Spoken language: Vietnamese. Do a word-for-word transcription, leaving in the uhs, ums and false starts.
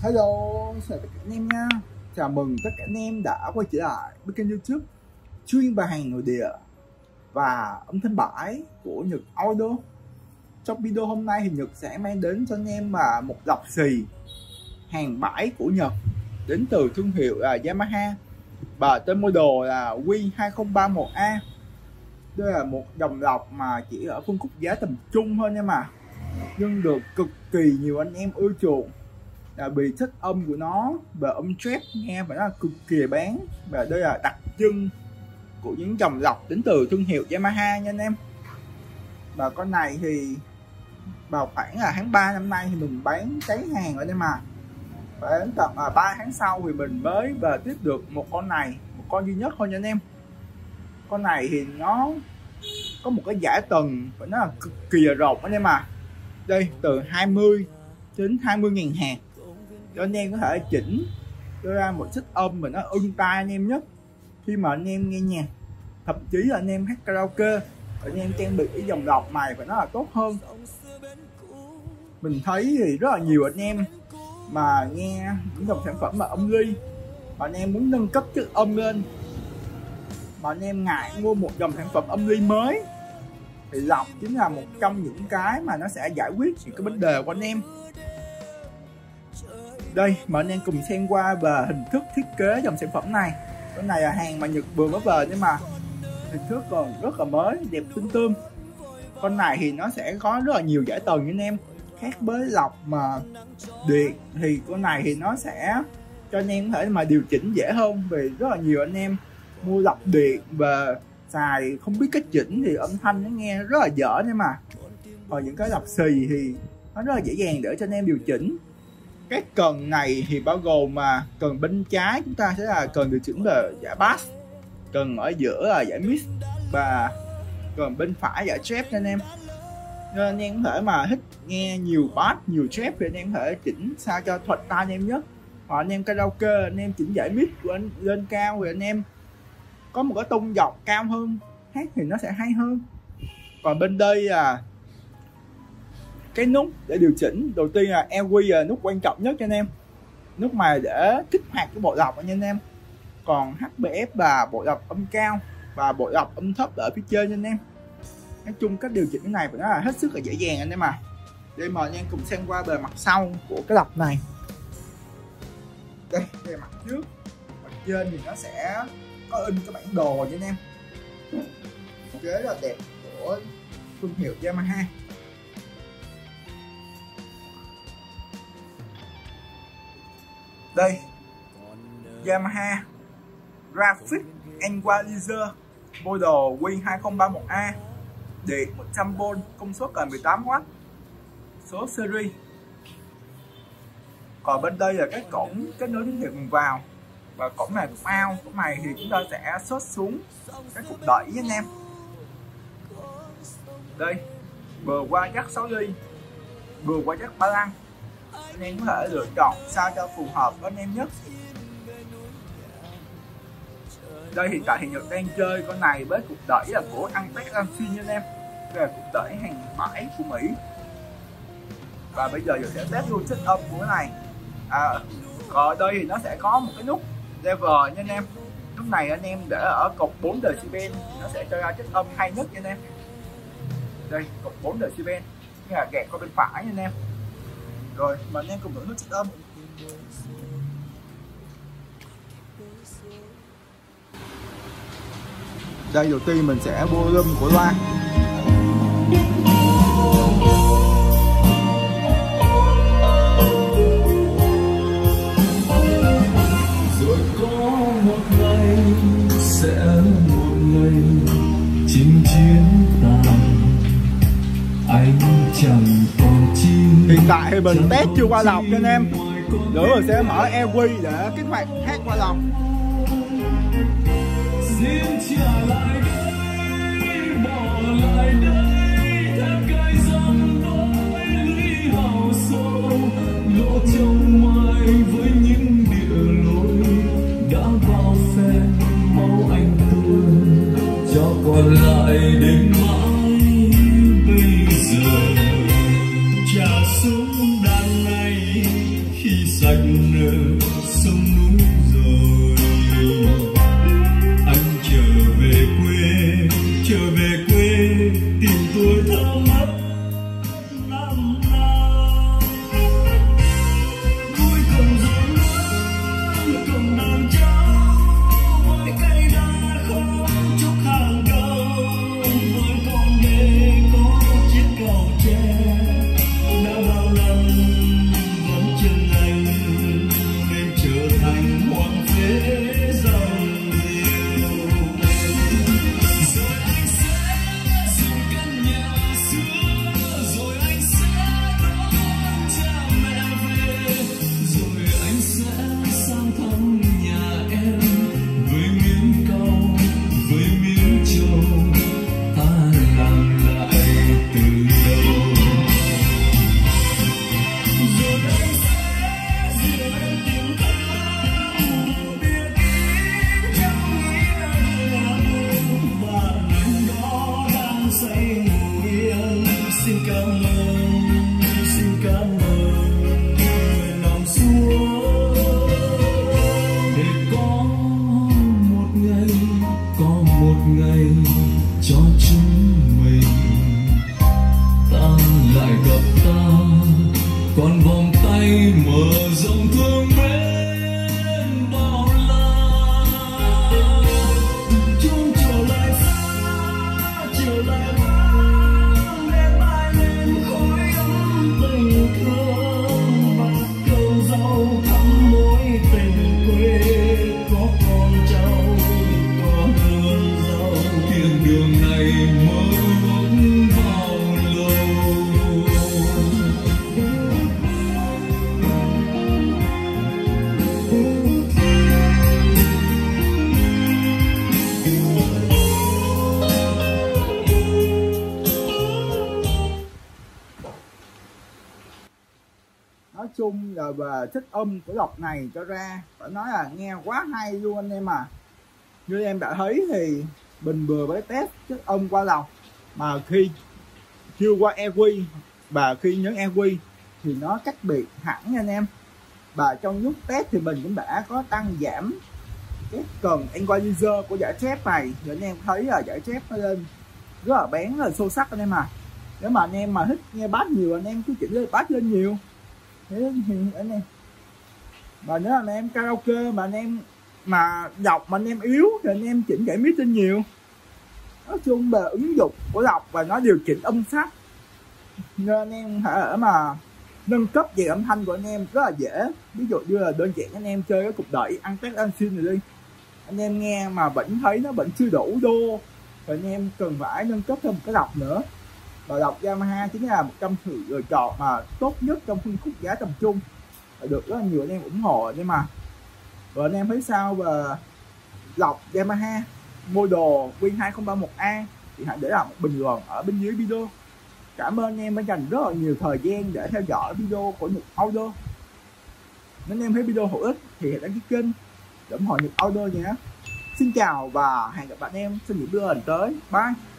Hello, chào tất cả anh em nha. Chào mừng tất cả anh em đã quay trở lại với kênh YouTube chuyên về hàng nội địa và âm thanh bãi của Nhật Auto. Trong video hôm nay thì Nhật sẽ mang đến cho anh em mà một lọc xì hàng bãi của Nhật đến từ thương hiệu là Yamaha và tên model là W hai không ba một A. Đây là một dòng lọc mà chỉ ở phân khúc giá tầm trung thôi nha, mà nhưng được cực kỳ nhiều anh em ưa chuộng. Là vì thích âm của nó và âm trap nghe phải là cực kỳ bán, và đây là đặc trưng của những dòng lọc đến từ thương hiệu Yamaha nha anh em. Và con này thì vào khoảng là tháng ba năm nay thì mình bán cháy hàng rồi, nhưng mà phải đến tận à, ba tháng sau thì mình mới về tiếp được một con này, một con duy nhất thôi nha anh em. Con này thì nó có một cái giải tầng phải nói là cực kỳ là rộng anh em, mà đây từ hai mươi đến hai mươi ngàn hạt cho anh em có thể chỉnh đưa ra một chất âm mà nó ưng tai anh em nhất khi mà anh em nghe nhạc, thậm chí là anh em hát karaoke, anh em trang bị cái dòng lọc này phải nói là tốt hơn. Mình thấy thì rất là nhiều anh em mà nghe những dòng sản phẩm mà âm ly mà anh em muốn nâng cấp chất âm lên, mà anh em ngại mua một dòng sản phẩm âm ly mới, thì lọc chính là một trong những cái mà nó sẽ giải quyết những cái vấn đề của anh em. Đây mà anh em cùng xem qua về hình thức thiết kế dòng sản phẩm này. Cái này là hàng mà Nhật vừa mới về, nhưng mà hình thức còn rất là mới, đẹp tươm tươm. Con này thì nó sẽ có rất là nhiều giải tầng anh em. Khác với lọc mà điện thì con này thì nó sẽ cho anh em có thể mà điều chỉnh dễ hơn, vì rất là nhiều anh em mua lọc điện và xài không biết cách chỉnh thì âm thanh nó nghe rất là dở nha. Mà còn những cái lọc xì thì nó rất là dễ dàng để cho anh em điều chỉnh. Cái cần này thì bao gồm mà cần bên trái chúng ta sẽ là cần điều chỉnh về giải bass, cần ở giữa là giải mid, và cần bên phải giải trap cho anh em. Nên anh em có thể mà thích nghe nhiều bass, nhiều trap thì anh em có thể chỉnh sao cho thuận tai anh em nhất. Hoặc anh em karaoke, anh em chỉnh giải mid của anh lên cao thì anh em có một cái tông giọng cao hơn, hát thì nó sẽ hay hơn. Còn bên đây là cái nút để điều chỉnh. Đầu tiên là e quy là nút quan trọng nhất cho anh em, nút này để kích hoạt cái bộ lọc nha anh em. Còn hát pê ép là bộ lọc âm cao và bộ lọc âm thấp ở phía trên nha anh em. Nói chung cách điều chỉnh cái này phải nói là hết sức là dễ dàng anh em. À đây mời anh em cùng xem qua bề mặt sau của cái lọc này. Đây bề mặt trước, mặt trên thì nó sẽ có in cái bản đồ cho anh em, thiết kế rất là đẹp của thương hiệu Yamaha. Đây Yamaha Graphic Equalizer model W hai không ba một A, điện một trăm vôn, công suất là mười tám oát, số series. Còn bên đây là cái cổng kết nối tín hiệu nguồn vào, và cổng này cổng out. Cổng này thì chúng ta sẽ xót xuống cái cục đẩy với anh em. Đây vừa qua jack sáu ly, vừa qua jack ba lăng. Anh em có thể lựa chọn sao cho phù hợp với anh em nhất. Đây hiện tại thì Nhật đang chơi con này với cục đẩy là của Antec Lansing nha anh em. Đây là cục đẩy hàng bãi của Mỹ. Và bây giờ Nhật sẽ test luôn chất âm của cái này. À, còn ở đây thì nó sẽ có một cái nút level nha anh em. Nút này anh em để ở cột bốn decibel thì nó sẽ cho ra chất âm hay nhất nha anh em. Đây cột bốn decibel, như là gạt qua bên phải nha anh em. Rồi mà anh em cùng thưởng thức chất âm. Đây đầu tiên mình sẽ volume của loa. Rồi có một ngày sẽ một ngày chinh chiến tàn, anh chẳng còn chi. Hiện tại thì mình test chưa qua lọc cho anh em, nữa rồi sẽ mở e quy để kích hoạt hát qua lọc. Xin trả lại đây, bỏ lại đây, thêm cái dòng đôi lưới hào sâu, lộ trong mai với những địa lối đã vào phe máu anh tuôn, cho còn lại đến mãi bây giờ. Trả súng đàn này khi sạch này mở rộng thương mến bao la. Chuông trở lại xa, trở lại vang lên mãi lên khói ấm tình thương. Bát cơm rau thắm mối tình quê, có con cháu có vườn rau. Thiên đường này mơ ước bao lâu. Nói chung là về chất âm của Lộc này cho ra phải nói là nghe quá hay luôn anh em à. Như em đã thấy thì mình vừa mới test chất âm qua Lộc, mà khi chưa qua e quy và khi nhấn e quy thì nó cách biệt hẳn nha anh em. Và trong lúc test thì mình cũng đã có tăng giảm cái cần equalizer của giải chép này, để anh em thấy là giải chép nó lên rất là bén, rất là sâu sắc anh em à. Nếu mà anh em mà thích nghe bass nhiều, anh em cứ chỉnh lên bass lên nhiều thế thì anh em. Và nếu anh em karaoke mà anh em mà đọc mà anh em yếu thì anh em chỉnh giải mít lên nhiều. Nói chung về ứng dụng của Lộc và nó điều chỉnh âm sắc, nên anh em thể ở mà nâng cấp về âm thanh của anh em rất là dễ. Ví dụ như là đơn giản anh em chơi cái cục đẩy Antec Ancin này đi, anh em nghe mà vẫn thấy nó vẫn chưa đủ đô thì anh em cần phải nâng cấp thêm một cái lọc nữa. Và lọc Yamaha chính là một trong sự lựa chọn mà tốt nhất trong phân khúc giá tầm trung, được rất là nhiều anh em ủng hộ nhưng mà. Rồi anh em thấy sao về lọc Yamaha model Win hai không ba một A thì hãy để lại một bình luận ở bên dưới video. Cảm ơn anh em đã dành rất là nhiều thời gian để theo dõi video của Nhật Audio. Nếu anh em thấy video hữu ích thì hãy đăng ký kênh để ủng hộ Nhật Audio nhé. Xin chào và hẹn gặp lại anh em trong những video lần tới. Bye.